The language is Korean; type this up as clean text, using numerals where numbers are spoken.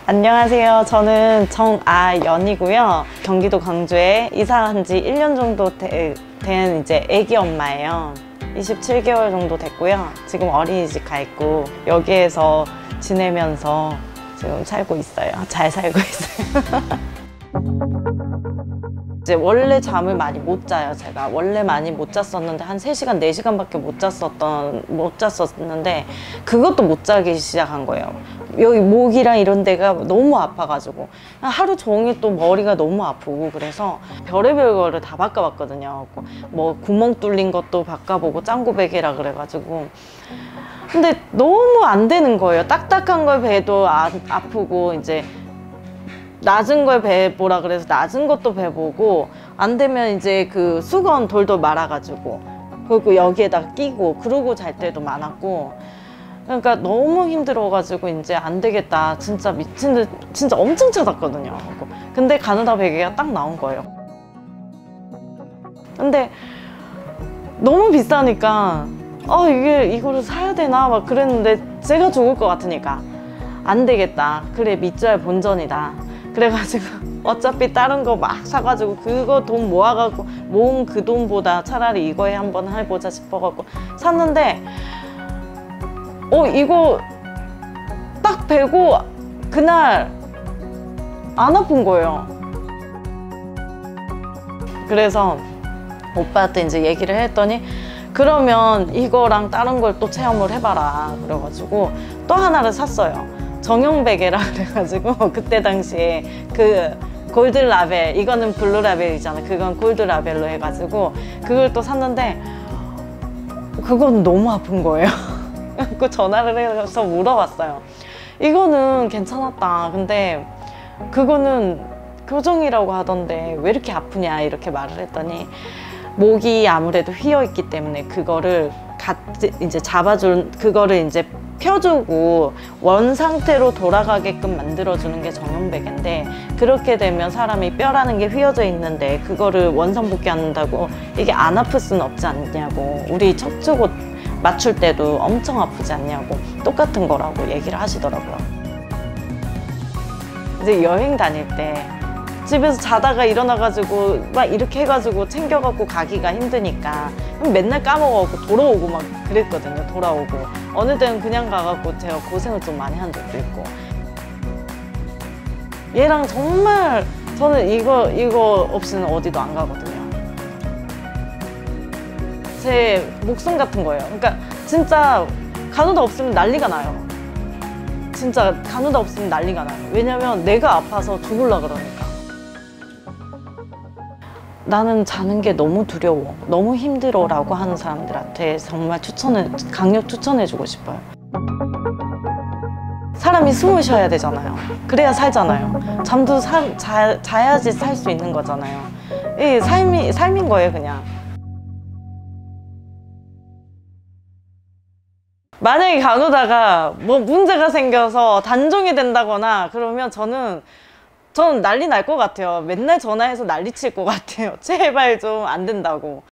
안녕하세요. 저는 정아연이고요. 경기도 광주에 이사한 지 1년 정도 된 이제 애기 엄마예요. 27개월 정도 됐고요. 지금 어린이집 가 있고 여기에서 지내면서 지금 살고 있어요. 잘 살고 있어요. 이제 원래 잠을 많이 못 자요. 제가 원래 많이 못 잤었는데 한 3시간, 4시간밖에 못 잤었는데 그것도 못 자기 시작한 거예요. 여기 목이랑 이런 데가 너무 아파가지고 하루 종일 또 머리가 너무 아프고 그래서 별의별 거를 다 바꿔봤거든요. 뭐 구멍 뚫린 것도 바꿔보고 짱구베개라 그래가지고 근데 너무 안 되는 거예요. 딱딱한 걸 베도 아프고 이제 낮은 걸 베보라 그래서 낮은 것도 베보고 안 되면 이제 그 수건 돌돌 말아가지고 그리고 여기에다가 끼고 그러고 잘 때도 많았고 그러니까 너무 힘들어가지고 이제 안 되겠다 진짜 미친 듯 진짜 엄청 찾았거든요. 근데 가누다 베개가 딱 나온 거예요. 근데 너무 비싸니까 이거를 사야 되나 막 그랬는데 제가 죽을 것 같으니까 안 되겠다. 그래 밑줄 본전이다. 그래가지고 어차피 다른 거 막 사가지고 그거 돈 모아가지고 모은 그 돈보다 차라리 이거에 한번 해보자 싶어갖고 샀는데 이거 딱 베고 그날 안 아픈 거예요. 그래서 오빠한테 이제 얘기를 했더니 그러면 이거랑 다른 걸 또 체험을 해봐라 그래가지고 또 하나를 샀어요. 정형 베개라 그래가지고 그때 당시에 그 골드 라벨, 이거는 블루 라벨이잖아. 그건 골드 라벨로 해가지고 그걸 또 샀는데 그건 너무 아픈 거예요. 그 전화를 해서 물어봤어요. 이거는 괜찮았다. 근데 그거는 교정이라고 하던데 왜 이렇게 아프냐 이렇게 말을 했더니 목이 아무래도 휘어 있기 때문에 그거를 같이 이제 잡아준 그거를 이제 펴주고 원 상태로 돌아가게끔 만들어주는 게 정형베개인데 그렇게 되면 사람이 뼈라는 게 휘어져 있는데 그거를 원상복귀한다고 이게 안 아플 수는 없지 않냐고 우리 척추고 맞출 때도 엄청 아프지 않냐고 똑같은 거라고 얘기를 하시더라고요. 이제 여행 다닐 때 집에서 자다가 일어나가지고 막 이렇게 해가지고 챙겨갖고 가기가 힘드니까 맨날 까먹어갖고 돌아오고 막 그랬거든요. 돌아오고 어느 때는 그냥 가갖고 제가 고생을 좀 많이 한 적도 있고 얘랑 정말 저는 이거 없이는 어디도 안 가거든요. 제 목숨 같은 거예요. 그러니까 진짜 가누다 없으면 난리가 나요. 진짜 가누다 없으면 난리가 나요. 왜냐면 내가 아파서 죽을라 그러니까. 나는 자는 게 너무 두려워, 너무 힘들어 라고 하는 사람들한테 정말 강력 추천해주고 싶어요. 사람이 숨을 쉬어야 되잖아요. 그래야 살잖아요. 잠도 자야지 살 수 있는 거잖아요. 이 삶인 거예요 그냥. 만약에 가누다가 뭐 문제가 생겨서 단종이 된다거나 그러면 저는 난리 날 것 같아요. 맨날 전화해서 난리 칠 것 같아요. 제발 좀 안 된다고.